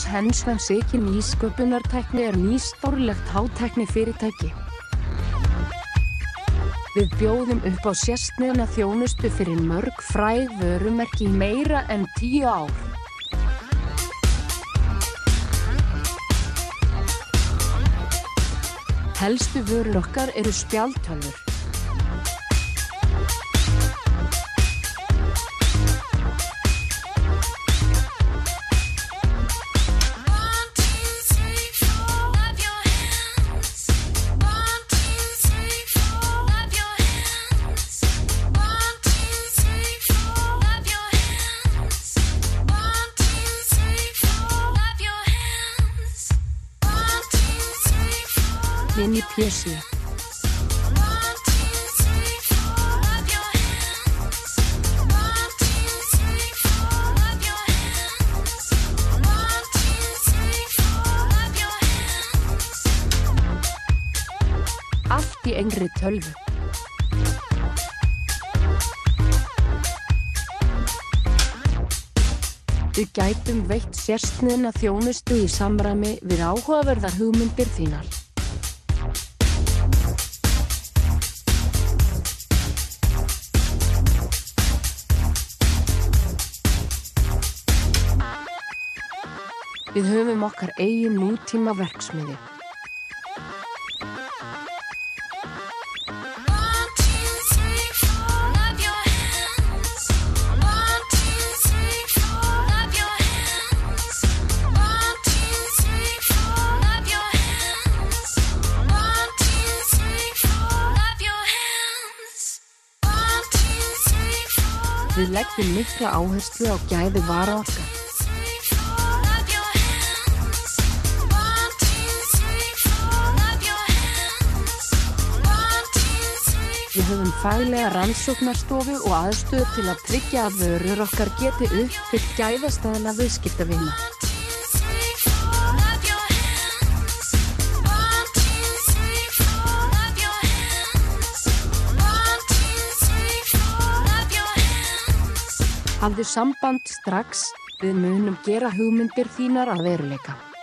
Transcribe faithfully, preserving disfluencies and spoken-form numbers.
Hansen Siki nýsköpunartækni er nýstórlegt hátæknifyrirtæki. Við bjóðum upp á sérsniðna þjónustu fyrir mörg fræg vörumerki í meira en tíu ár. Helstu vörur okkar eru spjaldtölvur. Mini P C. Allt í engri tölvu. Við gætum veitt sérsniðna þjónustu í samræmi við áhugaverðar hugmyndir þínar. Við höfum okkar eigin nútíma verksmiðju. Við leggjum mikla áherslu á gæði vara okkar. Við höfum faglega rannsóknarstofu og aðstöðu til að tryggja að vörur okkar geti uppfyllt gæðastaðla viðskiptavina. Hafðu samband strax, við munum gera hugmyndir þínar að veruleika.